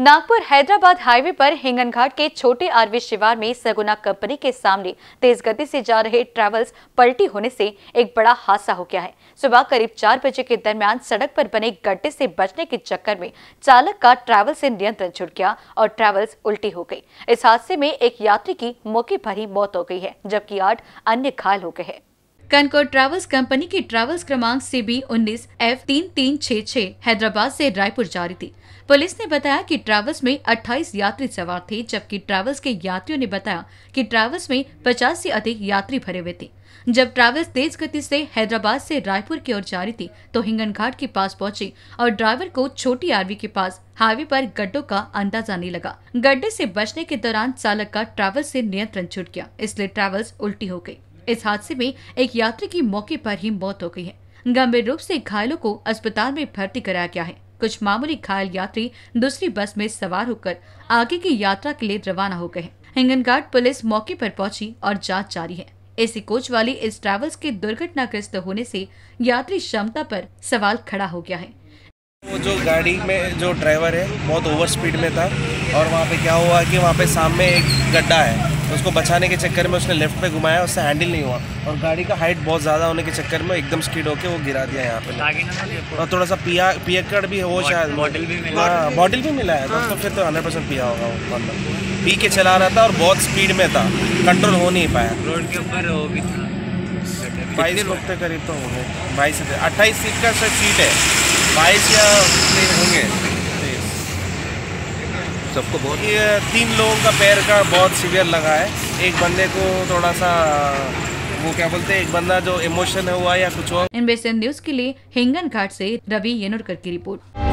Nagpur Hyderabad highway पर हिंगनघाट के छोटे आरवी शिवार में सगुना कंपनी के सामने तेज गति से जा रहे ट्रैवल्स पलटी होने से एक बड़ा हादसा हो गया है। सुबह करीब 4 बजे के दरमियान सड़क पर बने गड्ढे से बचने के चक्कर में चालक का ट्रैवल से नियंत्रण छूट गया और ट्रैवल्स उल्टी हो गई। इस हादसे में एक यात्री की मौके पर ही मौत हो गई है, जबकि 8 अन्य घायल हो गए हैं। कनकॉर्ड ट्रैवल्स कंपनी की ट्रैवल्स क्रमांक CB 19F3366 हैदराबाद से रायपुर जा रही थी। पुलिस ने बताया कि ट्रैवल्स में 28 यात्री सवार थे, जबकि ट्रैवल्स के यात्रियों ने बताया कि ट्रैवल्स में 50 से अधिक यात्री भरे हुए थे। जब ट्रैवल्स तेज गति से हैदराबाद से रायपुर की ओर जा रही थी तो हिंगनघाट के पास पहुंची और ड्राइवर को छोटी आरवी के पास हाईवे पर गड्ढों का अंदाजा नहीं लगा। गड्ढे से बचने के दौरान चालक का ट्रैवल्स से नियंत्रण छूट गया, इसलिए ट्रैवल्स उल्टी हो गई। इस हादसे में एक यात्री की मौके पर ही मौत हो गई है। गंभीर रूप से घायलों को अस्पताल में भर्ती कराया गया है। कुछ मामूली घायल यात्री दूसरी बस में सवार होकर आगे की यात्रा के लिए रवाना हो गए हैं। हिंगनघाट पुलिस मौके पर पहुंची और जांच जारी है। AC कोच वाली इस ट्रैवल्स के दुर्घटनाग्रस्त होने से यात्री क्षमता पर सवाल खड़ा हो गया है। वो जो गाड़ी में जो ड्राइवर है बहुत ओवर स्पीड में था और वहाँ पे क्या हुआ कि वहाँ पे सामने एक गड्ढा है, उसको बचाने के चक्कर में उसने लेफ्ट पे घुमाया, उससे हैंडल नहीं हुआ और गाड़ी का हाइट बहुत ज़्यादा होने के चक्कर में एकदम स्किड होके वो गिरा दिया यहाँ पे। और थोड़ा सा पियक्कड़ भी हो शायद, बॉटल भी मिला है तो फिर तो 100% पिया होगा वो बंदा। पी के चला रहा था और बहुत स्पीड में था, कंट्रोल हो नहीं पाया। रोड के ऊपर वो भी था। 22 लोग के करीब तो होंगे, 22 से 28 सीट का सीट है, 22 या होंगे। सबको बहुत, ये 3 लोगों का पैर का बहुत सीवियर लगा है। एक बंदे को थोड़ा सा वो क्या बोलते हैं, एक बंदा जो इमोशन हुआ या कुछ हुआ। इनबेसन न्यूज के लिए हिंगनघाट से रवि येनुरकर की रिपोर्ट।